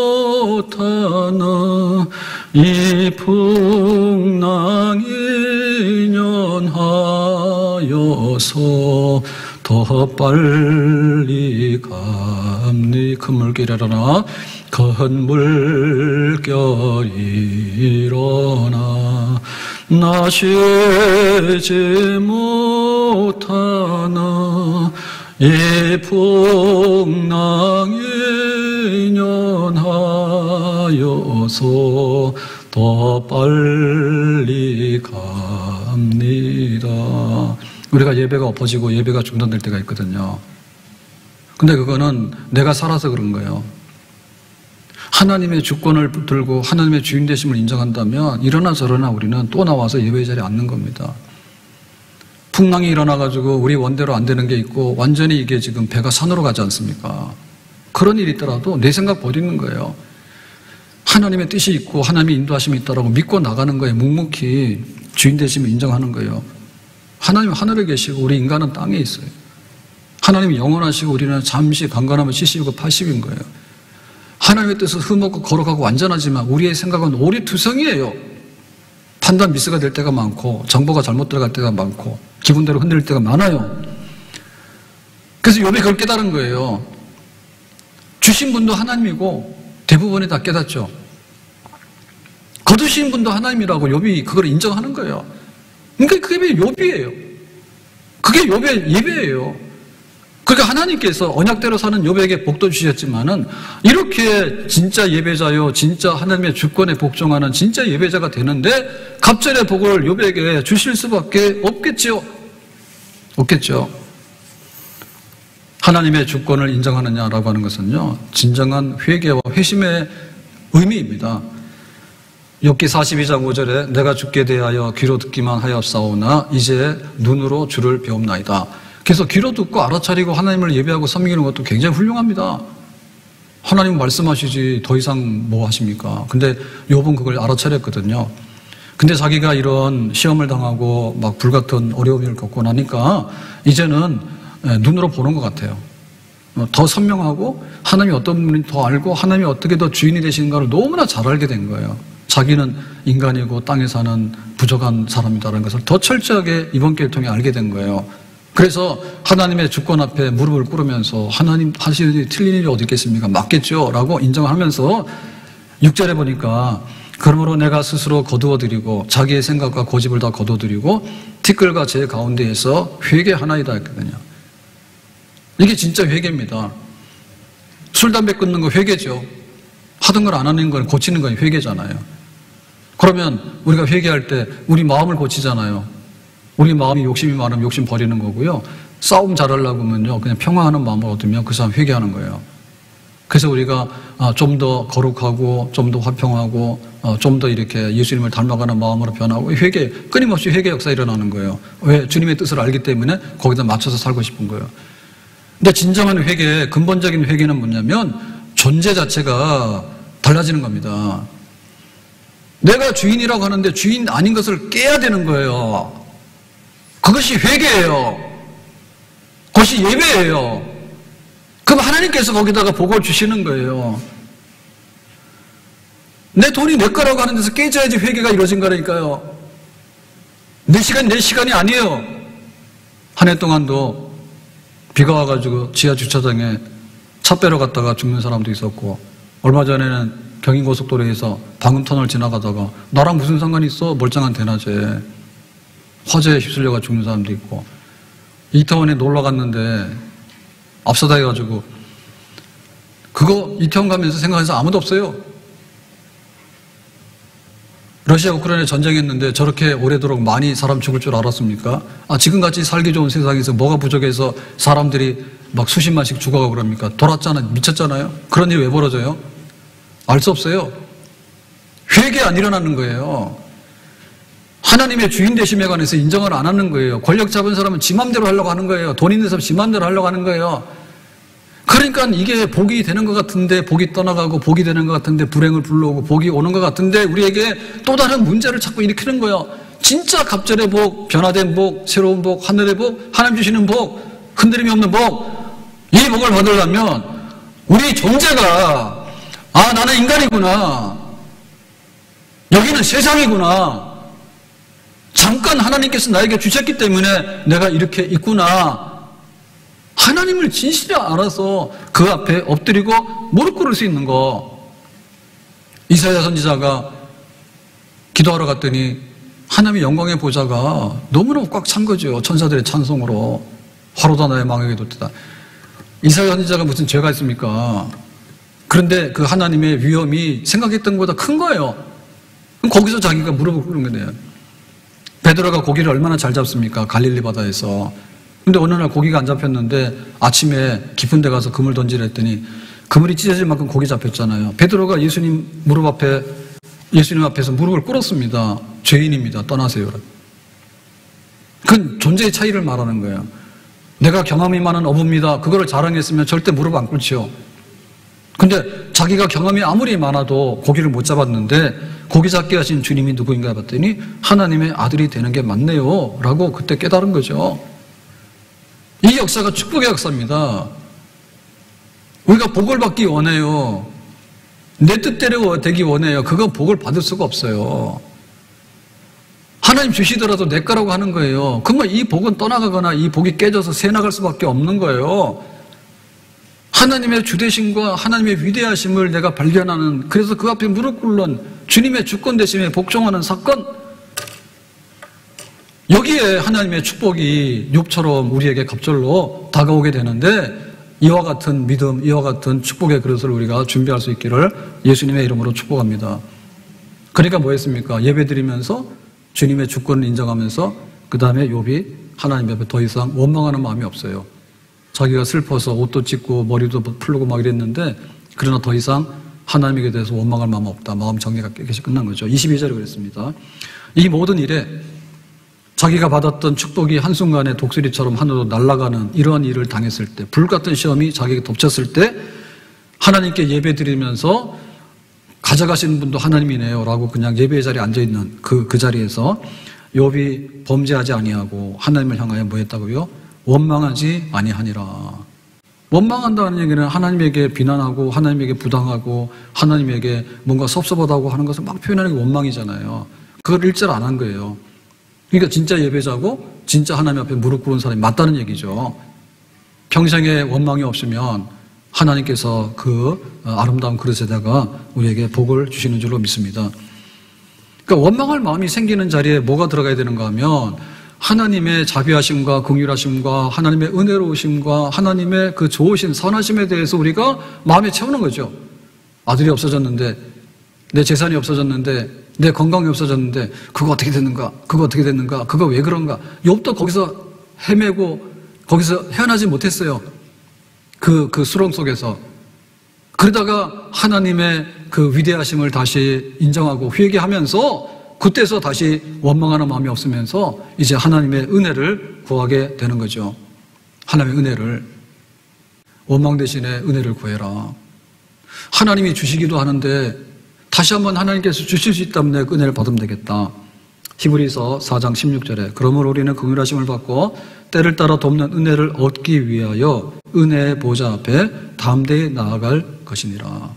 못하나 이 풍랑이 연하여서 더 빨리 갑니. 큰 물결이 일어나 큰 물결이 일어나 나 쉬지 못하나 이 풍랑에 연하여서 더 빨리 갑니다. 우리가 예배가 엎어지고 예배가 중단될 때가 있거든요. 근데 그거는 내가 살아서 그런 거예요. 하나님의 주권을 들고 하나님의 주인 되심을 인정한다면 이러나 저러나 우리는 또 나와서 예배 자리에 앉는 겁니다. 풍랑이 일어나가지고 우리 원대로 안 되는 게 있고 완전히 이게 지금 배가 산으로 가지 않습니까? 그런 일이 있더라도 내 생각 버리는 거예요. 하나님의 뜻이 있고 하나님의 인도하심이 있다라고 믿고 나가는 거예요. 묵묵히 주인 되심을 인정하는 거예요. 하나님은 하늘에 계시고 우리 인간은 땅에 있어요. 하나님이 영원하시고 우리는 잠시 강건하면 칠십이고 팔십인 거예요. 하나님의 뜻은 흠없고 거룩하고 완전하지만 우리의 생각은 오리투성이에요. 판단 미스가 될 때가 많고 정보가 잘못 들어갈 때가 많고 기분대로 흔들릴 때가 많아요. 그래서 욥이 그걸 깨달은 거예요. 주신 분도 하나님이고 대부분이 다 깨닫죠. 거두신 분도 하나님이라고 욥이 그걸 인정하는 거예요. 그러니까 그게 욥이에요. 그게 욥의 예배예요. 그러니까 하나님께서 언약대로 사는 욥에게 복도 주셨지만은 이렇게 진짜 예배자요, 진짜 하나님의 주권에 복종하는 진짜 예배자가 되는데 갑절의 복을 욥에게 주실 수밖에 없겠죠. 없겠죠. 하나님의 주권을 인정하느냐라고 하는 것은요, 진정한 회개와 회심의 의미입니다. 욥기 사십이 장 오 절에 내가 주께 대하여 귀로 듣기만 하였사오나 이제 눈으로 주를 배웁나이다. 그래서 귀로 듣고 알아차리고 하나님을 예배하고 섬기는 것도 굉장히 훌륭합니다. 하나님 말씀하시지 더 이상 뭐 하십니까? 근데 욥은 그걸 알아차렸거든요. 근데 자기가 이런 시험을 당하고 막 불같은 어려움을 겪고 나니까 이제는 눈으로 보는 것 같아요. 더 선명하고 하나님이 어떤 분인지 더 알고 하나님이 어떻게 더 주인이 되시는가를 너무나 잘 알게 된 거예요. 자기는 인간이고 땅에 사는 부족한 사람이다라는 것을 더 철저하게 이번 기회를 통해 알게 된 거예요. 그래서 하나님의 주권 앞에 무릎을 꿇으면서 하나님 하시는 일이 틀린 일이 어디 있겠습니까? 맞겠죠? 라고 인정하면서 육 절에 보니까 그러므로 내가 스스로 거두어드리고 자기의 생각과 고집을 다 거두어드리고 티끌과 제 가운데에서 회개하나이다 했거든요. 이게 진짜 회개입니다. 술, 담배 끊는 거 회개죠. 하던 걸 안 하는 건 고치는 건 회개잖아요. 그러면 우리가 회개할 때 우리 마음을 고치잖아요. 우리 마음이 욕심이 많으면 욕심 버리는 거고요. 싸움 잘하려고 하면요, 그냥 평화하는 마음을 얻으면 그 사람 회개하는 거예요. 그래서 우리가 좀 더 거룩하고 좀 더 화평하고 좀 더 이렇게 예수님을 닮아가는 마음으로 변하고 회개, 끊임없이 회개 역사 일어나는 거예요. 왜? 주님의 뜻을 알기 때문에 거기다 맞춰서 살고 싶은 거예요. 근데 진정한 회개, 근본적인 회개는 뭐냐면 존재 자체가 달라지는 겁니다. 내가 주인이라고 하는데 주인 아닌 것을 깨야 되는 거예요. 그것이 회개예요. 그것이 예배예요. 그럼 하나님께서 거기다가 복을 주시는 거예요. 내 돈이 내 거라고 하는 데서 깨져야지 회개가 이루어진 거라니까요. 내 시간이 내 시간이 아니에요. 한 해 동안도 비가 와가지고 지하 주차장에 차 빼러 갔다가 죽는 사람도 있었고, 얼마 전에는 경인고속도로에서 방음터널 지나가다가 나랑 무슨 상관이 있어? 멀쩡한 대낮에 화재에 휩쓸려가 죽는 사람도 있고, 이태원에 놀러 갔는데 앞서다 해가지고 그거 이태원 가면서 생각해서 아무도 없어요. 러시아 우크라이나 전쟁했는데 저렇게 오래도록 많이 사람 죽을 줄 알았습니까? 아, 지금같이 살기 좋은 세상에서 뭐가 부족해서 사람들이 막 수십만씩 죽어가고 그럽니까? 돌았잖아요. 미쳤잖아요. 그런 일이 왜 벌어져요? 알 수 없어요. 회개 안 일어나는 거예요. 하나님의 주인 되심에 관해서 인정을 안 하는 거예요. 권력 잡은 사람은 지 맘대로 하려고 하는 거예요. 돈 있는 사람은 지 맘대로 하려고 하는 거예요. 그러니까 이게 복이 되는 것 같은데 복이 떠나가고 복이 되는 것 같은데 불행을 불러오고 복이 오는 것 같은데 우리에게 또 다른 문제를 자꾸 일으키는 거예요. 진짜 갑절의 복, 변화된 복, 새로운 복, 하늘의 복, 하나님 주시는 복, 흔들림이 없는 복, 이 복을 받으려면 우리 존재가 아, 나는 인간이구나, 여기는 세상이구나, 잠깐 하나님께서 나에게 주셨기 때문에 내가 이렇게 있구나, 하나님을 진실히 알아서 그 앞에 엎드리고 무릎 꿇을 수 있는 거. 이사야 선지자가 기도하러 갔더니 하나님의 영광의 보좌가 너무너무 꽉 찬 거죠. 천사들의 찬송으로. 화로다 나의 망에게 뒀다. 이사야 선지자가 무슨 죄가 있습니까? 그런데 그 하나님의 위엄이 생각했던 것보다 큰 거예요. 그럼 거기서 자기가 무릎을 꿇는 거예요. 베드로가 고기를 얼마나 잘 잡습니까? 갈릴리 바다에서. 근데 어느 날 고기가 안 잡혔는데 아침에 깊은 데 가서 그물 던지려 했더니 그물이 찢어질 만큼 고기 잡혔잖아요. 베드로가 예수님 무릎 앞에, 예수님 앞에서 무릎을 꿇었습니다. 죄인입니다. 떠나세요. 그건 존재의 차이를 말하는 거예요. 내가 경험이 많은 어부입니다. 그거를 자랑했으면 절대 무릎 안 꿇지요. 근데 자기가 경험이 아무리 많아도 고기를 못 잡았는데 고기 잡게 하신 주님이 누구인가 봤더니 하나님의 아들이 되는 게 맞네요 라고 그때 깨달은 거죠. 이 역사가 축복의 역사입니다. 우리가 복을 받기 원해요. 내 뜻대로 되기 원해요. 그거 복을 받을 수가 없어요. 하나님 주시더라도 내 거라고 하는 거예요. 그러면 이 복은 떠나가거나 이 복이 깨져서 새 나갈 수밖에 없는 거예요. 하나님의 주대심과 하나님의 위대하심을 내가 발견하는, 그래서 그 앞에 무릎 꿇는 주님의 주권되심에 복종하는 사건, 여기에 하나님의 축복이 욥처럼 우리에게 갑절로 다가오게 되는데 이와 같은 믿음, 이와 같은 축복의 그릇을 우리가 준비할 수 있기를 예수님의 이름으로 축복합니다. 그러니까 뭐 했습니까? 예배드리면서 주님의 주권을 인정하면서 그 다음에 욥이 하나님 앞에 더 이상 원망하는 마음이 없어요. 자기가 슬퍼서 옷도 찢고 머리도 풀고 막 이랬는데 그러나 더 이상 하나님에게 대해서 원망할 마음 없다. 마음 정리가 깨끗이 끝난 거죠. 이십이 절에 그랬습니다. 이 모든 일에 자기가 받았던 축복이 한순간에 독수리처럼 하늘로 날아가는 이러한 일을 당했을 때, 불같은 시험이 자기에게 덮쳤을 때 하나님께 예배드리면서 가져가시는 분도 하나님이네요 라고 그냥 예배의 자리에 앉아있는 그, 그 자리에서 욥이 범죄하지 아니하고 하나님을 향하여 뭐 했다고요? 원망하지 아니하니라. 원망한다는 얘기는 하나님에게 비난하고 하나님에게 부당하고 하나님에게 뭔가 섭섭하다고 하는 것을 막 표현하는 게 원망이잖아요. 그걸 일절 안 한 거예요. 그러니까 진짜 예배자고 진짜 하나님 앞에 무릎 꿇은 사람이 맞다는 얘기죠. 평생에 원망이 없으면 하나님께서 그 아름다운 그릇에다가 우리에게 복을 주시는 줄로 믿습니다. 그러니까 원망할 마음이 생기는 자리에 뭐가 들어가야 되는가 하면 하나님의 자비하심과 긍휼하심과 하나님의 은혜로우심과 하나님의 그 좋으신 선하심에 대해서 우리가 마음에 채우는 거죠. 아들이 없어졌는데, 내 재산이 없어졌는데, 내 건강이 없어졌는데 그거 어떻게 됐는가? 그거 어떻게 됐는가? 그거 왜 그런가? 욥도 거기서 헤매고 거기서 헤어나지 못했어요. 그, 그 수렁 속에서. 그러다가 하나님의 그 위대하심을 다시 인정하고 회개하면서 그때서 다시 원망하는 마음이 없으면서 이제 하나님의 은혜를 구하게 되는 거죠. 하나님의 은혜를. 원망 대신에 은혜를 구해라. 하나님이 주시기도 하는데 다시 한번 하나님께서 주실 수 있다면 내 은혜를 받으면 되겠다. 히브리서 사 장 십육 절에 그러므로 우리는 긍휼하심을 받고 때를 따라 돕는 은혜를 얻기 위하여 은혜의 보좌 앞에 담대히 나아갈 것이니라.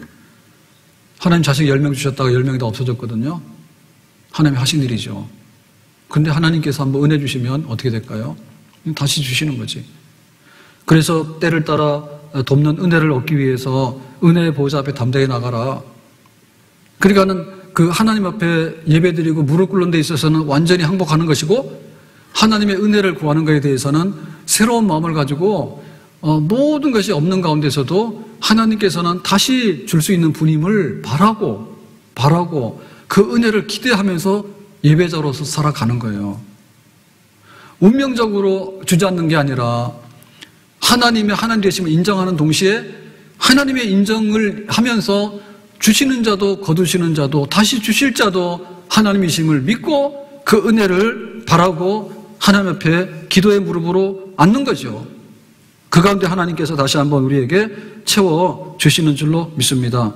하나님 자식 열 명 주셨다가 열 명이 다 없어졌거든요. 하나님이 하신 일이죠. 근데 하나님께서 한번 은혜 주시면 어떻게 될까요? 다시 주시는 거지. 그래서 때를 따라 돕는 은혜를 얻기 위해서 은혜의 보좌 앞에 담대히 나가라. 그러니까는 그 하나님 앞에 예배드리고 무릎 꿇는 데 있어서는 완전히 항복하는 것이고 하나님의 은혜를 구하는 것에 대해서는 새로운 마음을 가지고 어, 모든 것이 없는 가운데서도 하나님께서는 다시 줄 수 있는 분임을 바라고 바라고 그 은혜를 기대하면서 예배자로서 살아가는 거예요. 운명적으로 주저앉는 게 아니라 하나님의 하나님 되심을 인정하는 동시에 하나님의 인정을 하면서 주시는 자도 거두시는 자도 다시 주실 자도 하나님이심을 믿고 그 은혜를 바라고 하나님 앞에 기도의 무릎으로 앉는 거죠. 그 가운데 하나님께서 다시 한번 우리에게 채워주시는 줄로 믿습니다.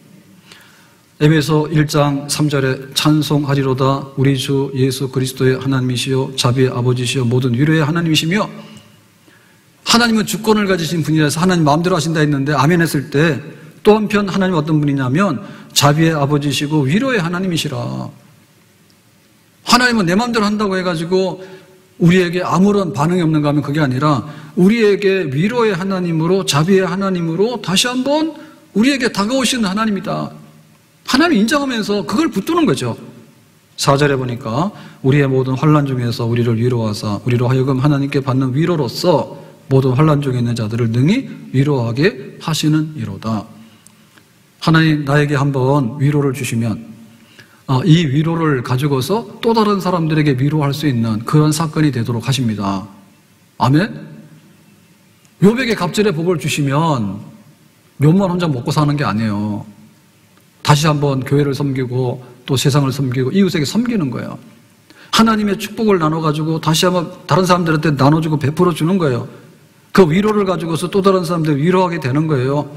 에베소 일 장 삼 절에 찬송하리로다 우리 주 예수 그리스도의 하나님이시요 자비의 아버지시요 모든 위로의 하나님이시며, 하나님은 주권을 가지신 분이라서 하나님 마음대로 하신다 했는데 아멘 했을 때 또 한편 하나님 어떤 분이냐면 자비의 아버지시고 위로의 하나님이시라. 하나님은 내 마음대로 한다고 해가지고 우리에게 아무런 반응이 없는가 하면 그게 아니라 우리에게 위로의 하나님으로, 자비의 하나님으로 다시 한번 우리에게 다가오시는 하나님이다. 하나님 인정하면서 그걸 붙드는 거죠. 사 절에 보니까 우리의 모든 환난 중에서 우리를 위로하사 우리로 하여금 하나님께 받는 위로로서 모든 환난 중에 있는 자들을 능히 위로하게 하시는 이로다. 하나님 나에게 한번 위로를 주시면 이 위로를 가지고서 또 다른 사람들에게 위로할 수 있는 그런 사건이 되도록 하십니다. 아멘? 욥에게 갑절의 복을 주시면 욥만 혼자 먹고 사는 게 아니에요. 다시 한번 교회를 섬기고 또 세상을 섬기고 이웃에게 섬기는 거예요. 하나님의 축복을 나눠가지고 다시 한번 다른 사람들한테 나눠주고 베풀어 주는 거예요. 그 위로를 가지고서 또 다른 사람들 위로하게 되는 거예요.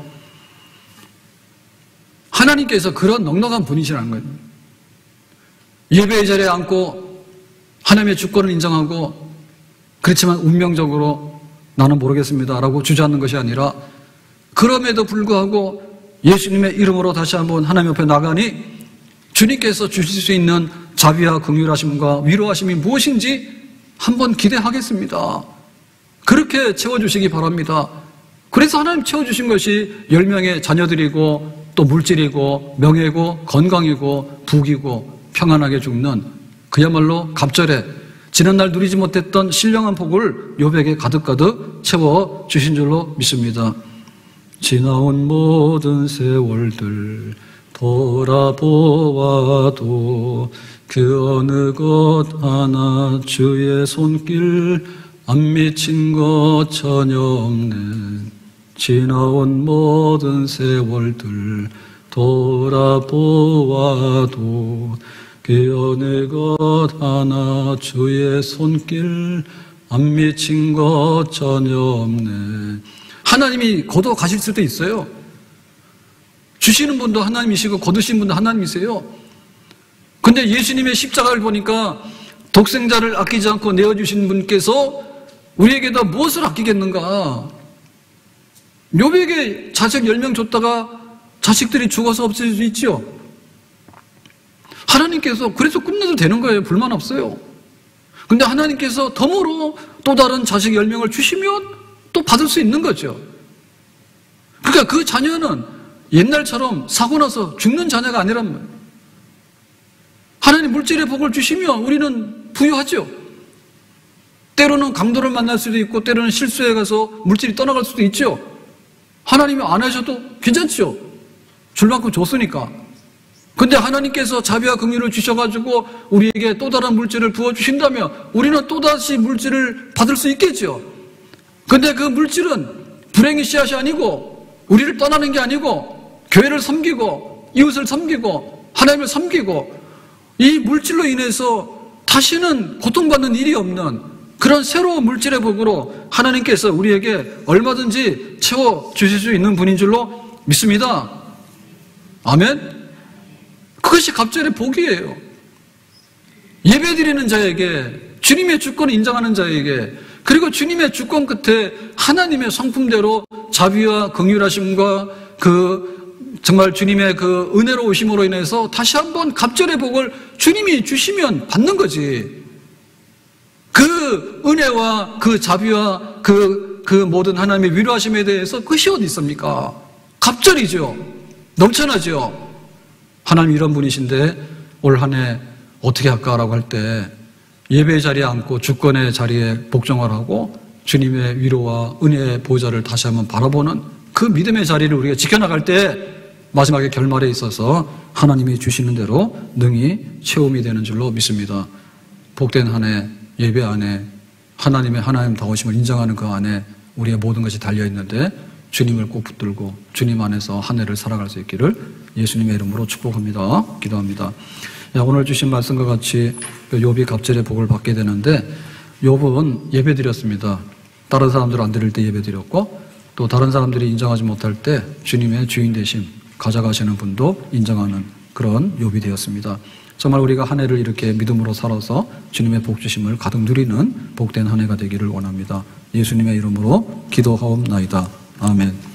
하나님께서 그런 넉넉한 분이시라는 거예요. 예배의 자리에 앉고 하나님의 주권을 인정하고 그렇지만 운명적으로 나는 모르겠습니다 라고 주저앉는 것이 아니라 그럼에도 불구하고 예수님의 이름으로 다시 한번 하나님 옆에 나가니 주님께서 주실 수 있는 자비와 긍휼하심과 위로하심이 무엇인지 한번 기대하겠습니다. 그렇게 채워주시기 바랍니다. 그래서 하나님 채워주신 것이 열 명의 자녀들이고 또 물질이고 명예고 건강이고 부귀고 평안하게 죽는 그야말로 갑절에 지난날 누리지 못했던 신령한 복을 욥에게 가득가득 채워주신 줄로 믿습니다. 지나온 모든 세월들 돌아보아도 그 어느 것 하나 주의 손길 안 미친 것 전혀 없는 지나온 모든 세월들 돌아보아도 그 어느 것 하나 주의 손길 안 미친 것 전혀 없네. 하나님이 거둬 가실 수도 있어요. 주시는 분도 하나님이시고 거두신 분도 하나님이세요. 근데 예수님의 십자가를 보니까 독생자를 아끼지 않고 내어주신 분께서 우리에게다 무엇을 아끼겠는가? 욥에게 자식 열 명 줬다가 자식들이 죽어서 없어질 수 있지요. 하나님께서 그래서 끝내도 되는 거예요. 불만 없어요. 근데 하나님께서 덤으로 또 다른 자식 열 명을 주시면 또 받을 수 있는 거죠. 그러니까 그 자녀는 옛날처럼 사고 나서 죽는 자녀가 아니란 말이에요. 하나님 물질의 복을 주시면 우리는 부유하죠. 때로는 강도를 만날 수도 있고 때로는 실수해 가서 물질이 떠나갈 수도 있죠. 하나님이 안 하셔도 괜찮죠. 줄 만큼 줬으니까. 근데 하나님께서 자비와 긍휼을 주셔가지고 우리에게 또 다른 물질을 부어주신다면 우리는 또다시 물질을 받을 수 있겠죠. 근데 그 물질은 불행의 씨앗이 아니고 우리를 떠나는 게 아니고 교회를 섬기고 이웃을 섬기고 하나님을 섬기고 이 물질로 인해서 다시는 고통받는 일이 없는 그런 새로운 물질의 복으로 하나님께서 우리에게 얼마든지 채워주실 수 있는 분인 줄로 믿습니다. 아멘? 그것이 갑절의 복이에요. 예배드리는 자에게, 주님의 주권을 인정하는 자에게, 그리고 주님의 주권 끝에 하나님의 성품대로 자비와 긍휼하심과 그 정말 주님의 그 은혜로우심으로 인해서 다시 한번 갑절의 복을 주님이 주시면 받는 거지. 그 은혜와 그 자비와 그, 그 모든 하나님의 위로하심에 대해서 끝이 어디 있습니까? 갑절이죠. 넘쳐나죠. 하나님 이런 분이신데 올 한 해 어떻게 할까라고 할 때 예배의 자리에 앉고 주권의 자리에 복종을 하고 주님의 위로와 은혜의 보좌를 다시 한번 바라보는 그 믿음의 자리를 우리가 지켜나갈 때 마지막에 결말에 있어서 하나님이 주시는 대로 능히 체험이 되는 줄로 믿습니다. 복된 한 해 예배 안에 하나님의 하나님다우심을 인정하는 그 안에 우리의 모든 것이 달려있는데 주님을 꼭 붙들고 주님 안에서 한 해를 살아갈 수 있기를 예수님의 이름으로 축복합니다. 기도합니다. 오늘 주신 말씀과 같이 욥이 갑절의 복을 받게 되는데 욥은 예배 드렸습니다. 다른 사람들 안 드릴 때 예배 드렸고 또 다른 사람들이 인정하지 못할 때 주님의 주인 되심 가져가시는 분도 인정하는 그런 욥이 되었습니다. 정말 우리가 한 해를 이렇게 믿음으로 살아서 주님의 복 주심을 가득 누리는 복된 한 해가 되기를 원합니다. 예수님의 이름으로 기도하옵나이다. 아멘.